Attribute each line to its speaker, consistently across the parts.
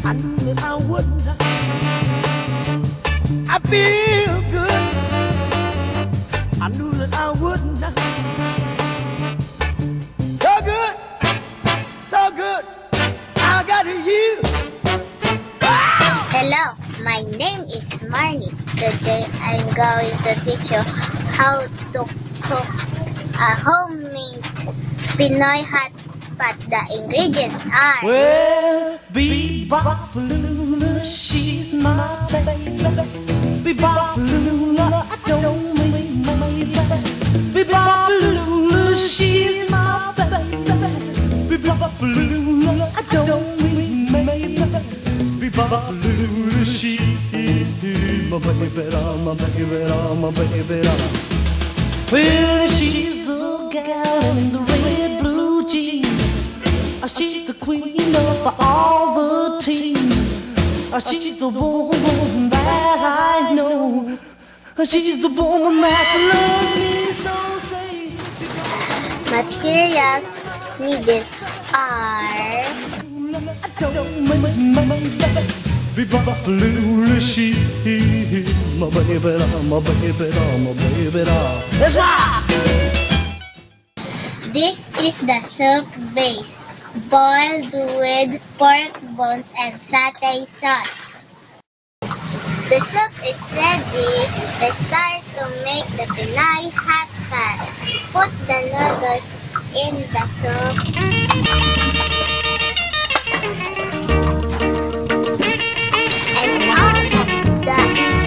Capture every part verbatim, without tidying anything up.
Speaker 1: I knew that I wouldn't. I feel good. I knew that I wouldn't. So good, so good. I got you.
Speaker 2: Hello, my name is Marnie. Today I'm going to teach you how to cook a homemade Pinoy Hotpot. The ingredients are:
Speaker 1: Well, Bebop-a-lula, she's my baby. Bebop-a-lula, I don't mean my baby. Bebop-a-lula, she's my baby. Bebop-a-lula, I don't mean my baby. Bebop-a-lula, she's my baby, my baby, my baby. Well, she's the gal in the red blue jeans. She's the queen of all the team. She's the woman that I know. She's the woman that loves me so. Say
Speaker 2: materials needed are
Speaker 1: Bebop-a-lula, she my baby, my baby, my baby. Let's rock!
Speaker 2: This is the soup base, boiled with pork bones and satay sauce. The soup is ready. Let's start to make the Pinoy Hotpot. Put the noodles in the soup. And all the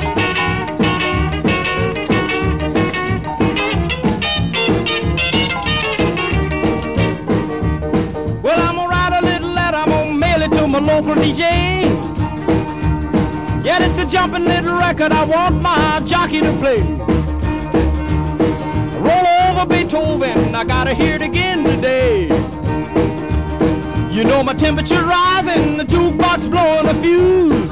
Speaker 3: Well, I'm gonna write a little letter, I'm gonna mail it to my local D J. Yeah, it's a jumping little record I want my jockey to play. Roll over Beethoven, I gotta hear it again today. You know my temperature rising, the jukebox blowing a fuse.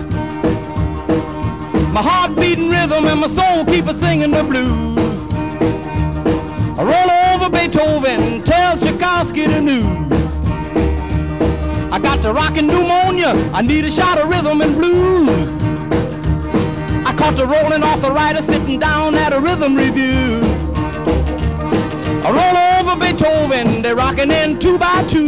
Speaker 3: My heart beating rhythm and my soul keep a singing the blues. I roll over Beethoven, tell Tchaikovsky the news. I got the rockin' pneumonia, I need a shot of rhythm and blues. I caught the rolling arthritis sitting down at a rhythm review. I roll over Beethoven, they're rockin' in two by two.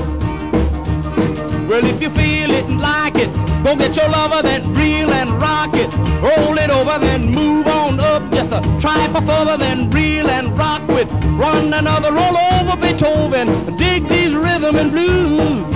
Speaker 3: Well, if you feel it and like it, go get your lover, then reel and rock it. Roll it over, then move on up. Just a try for further, then reel and rock with. Run another roll over Beethoven, dig these rhythm and blues.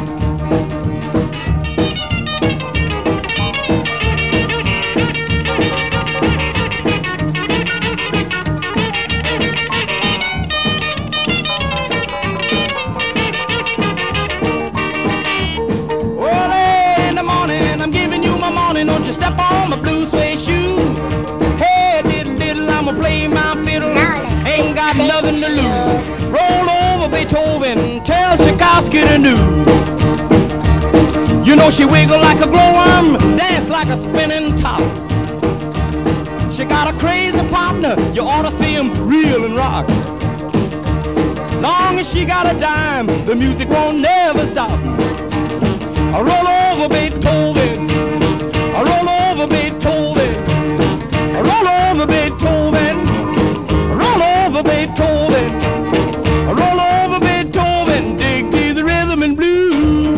Speaker 3: Don't you step on my blue suede shoe. Hey, diddle diddle, I'ma play my fiddle. Ain't got nothing to lose. Roll over Beethoven, tell Tchaikovsky the news. You know she wiggle like a glowworm, dance like a spinning top. She got a crazy partner, you ought to see him reel and rock. Long as she got a dime, the music won't never stop. I roll over Beethoven, I roll over Beethoven, I roll over Beethoven, I roll over Beethoven, I roll over Beethoven, dig to the rhythm and blues.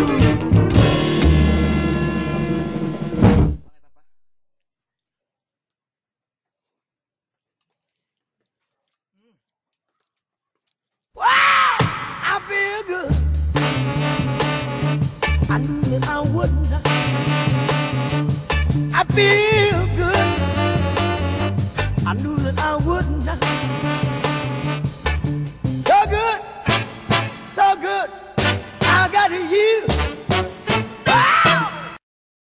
Speaker 1: Wow, I feel good. I knew that I wouldn't. I feel good. I knew that I wouldn't. So good, so good. I got you.